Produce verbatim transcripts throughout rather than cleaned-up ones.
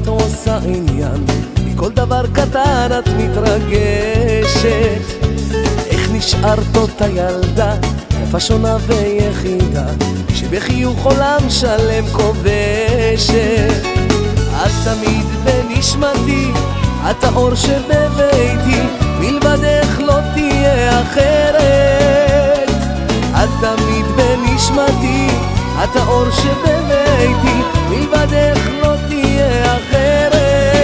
עושה עניין, מכל דבר קטן את מתרגשת. איך נשארת אותה ילדה, יפה שונה ויחידה, שבחיוך עולם שלם כובשת. את תמיד בנשמתי, את האור שבביתי, מלבדך לא תהיה אחרת. את תמיד בנשמתי, את האור שבביתי, מלבדך לא תהיה אחרת.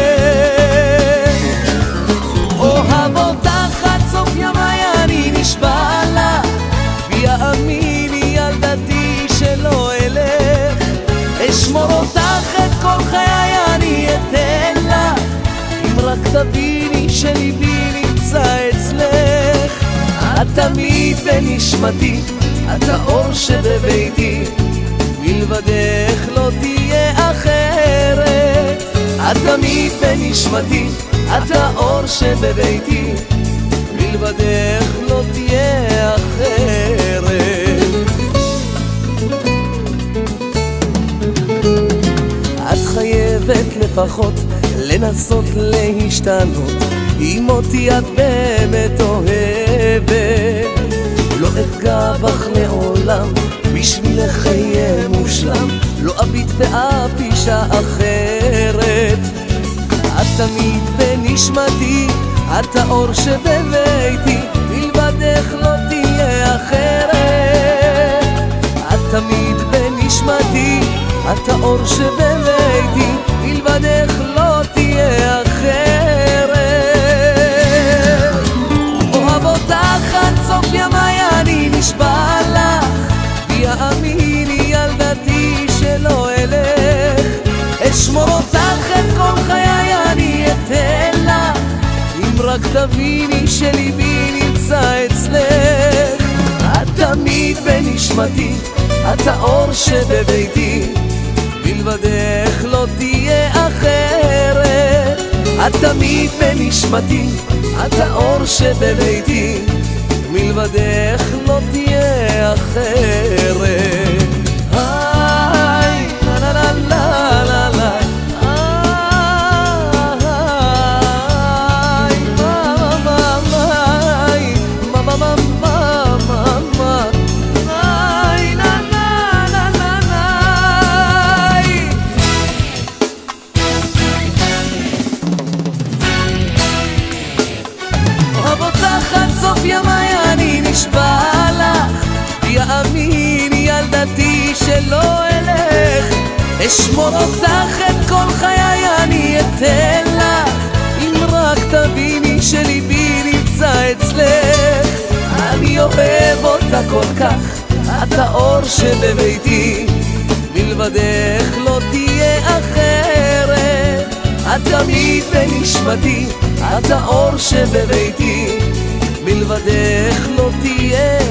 אוהב אותך עד סוף ימיי, אני נשבע לך, ויאמיני ילדתי שלא אלך. אשמור אותך את כל חיי, אני אתן לך, אם רק תביני שליבי נמצא אצלך. את תמיד בנשמתי, את האור שבביתי, מלבדך לא תהיה אחרת. את תמיד בנשמתי, את האור שבביתי, מלבדך לא תהיה אחרת. את חייבת לפחות לנסות להשתנות, אם אותי את באמת אוהבת. לא אפגע בך לעולם, בשבילך יהיה מושלם, לא אביט באף אישה אחרת. את תמיד בנשמתי, את האור שבביתי, מלבדך לא תהיה אחרת. את תמיד בנשמתי, את האור שבביתי, מלבדך לא תהיה אחרת. אוהב אותך עד סוף ימיי, אני נשבע לך, ויאמיני ילדתי שלא אלך. אשמור אותך את כל חיי, אני אתן לך, אם רק תביני שליבי נמצא אצלך. את תמיד בנשמתי, את האור שבביתי, מלבדך לא תהיה אחרת. את תמיד בנשמתי, את האור שבביתי, מלבדך לא תהיה אחרת. היי, לה לה לה לה לה לה, היי, מה מה מה, מה מה מה מה מה, היי, לה לה לה לה לה. אוהב אותך עד סוף ימיי, אני נשבע לך, ויאמיני ילדתי שלא אלך. אשמור אותך את כל חיי, אני אתן לך, אם רק תביני שליבי נמצא אצלך. אני אוהב אותה כל כך, את האור שבביתי, מלבדך לא תהיה אחרת. את תמיד בנשמתי, את האור שבביתי, מלבדך לא תהיה